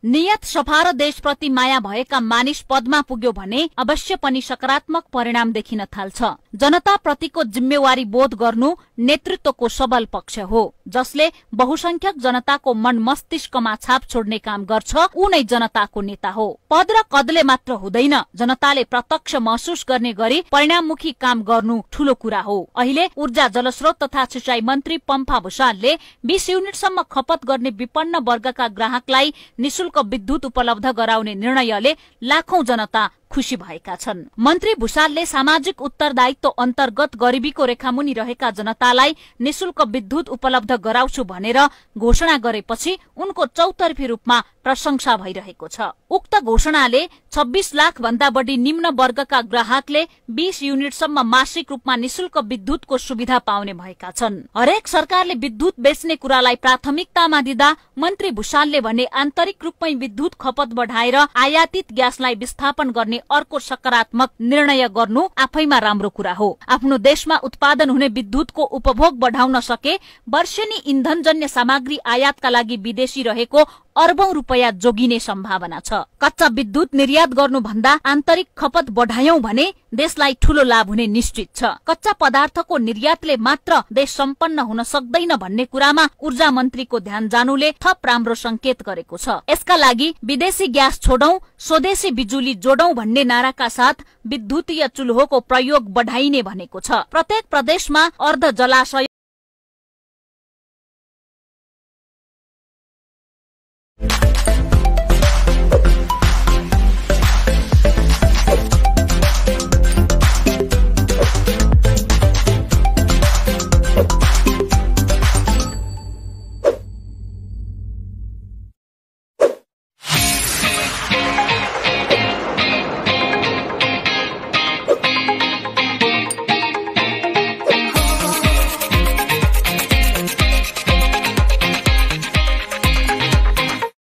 नियत सफा र देशप्रति माया भएका मानिस पदमा पुग्यो भने अवश्य पनि सकारात्मक परिणाम देखिन थाल्छ। जनताप्रतिको जिम्मेवारी बोध गर्नु नेतृत्वको सबल पक्ष हो। जसले बहुसंख्यक जनताको मन मस्तिष्कमा छाप छोड्ने काम गर्छ ऊ नै जनताको नेता हो। पद र कदले मात्र हुँदैन, जनताले प्रत्यक्ष महसुस गर्ने गरी परिणाममुखी काम गर्नु ठूलो कुरा हो। अहिले ऊर्जा जलस्रोत तथा सिंचाई मन्त्री पम्फा भुसालले 20 युनिटसम्म खपत गर्ने विपन्न वर्गका ग्राहकलाई निशुल्क विद्युत उपलब्ध गराउने निर्णयले लाखौं जनता खुशी भएका छन्। मन्त्री भुसालले सामाजिक उत्तरदायित्व अन्तर्गत गरिबीको रेखामुनि रहेका जनतालाई निशुल्क विद्युत उपलब्ध गराउँछु भनेर घोषणा गरेपछि उनको चौतर्फी रूपमा प्रशंसा भइरहेको छ। उक्त घोषणाले 26 लाख भन्दा बढी निम्न वर्गका ग्राहकले 20 युनिटसम्म मासिक रूपमा निशुल्क विद्युतको सुविधा पाउने भएका छन्। हरेक सरकारले विद्युत बेच्ने कुरालाई प्राथमिकतामा दिँदा मन्त्री भुसालले भने आन्तरिक रूपमै विद्युत खपत बढाएर आयातित ग्यासलाई विस्थापन गर्ने अर्को सकारात्मक निर्णय गर्नु आफैमा राम्रो कुरा हो। आफ्नो देशमा उत्पादन हुने विद्युतको उपभोग बढाउन सके वर्षेनी इन्धनजन्य सामग्री आयातका लागि विदेशी रहेको अर्बौं रुपैयाँ जोगिने सम्भावना छ। कच्चा विद्युत निर्यात गर्नु भन्दा आन्तरिक खपत बढायौं भने देशलाई ठूलो लाभ हुने निश्चित छ। कच्चा पदार्थको निर्यातले मात्र देश सम्पन्न हुन सक्दैन भन्ने कुरामा ऊर्जा मन्त्रीको ध्यान जानुले थप राम्रो संकेत गरेको छ। यसका लागि विदेशी ग्यास छोडौं, स्वदेशी बिजुली जोडौं भन्ने नाराका साथ विद्युतीय चुल्होको प्रयोग बढाइने भनेको छ। प्रत्येक प्रदेशमा अर्ध जलाशय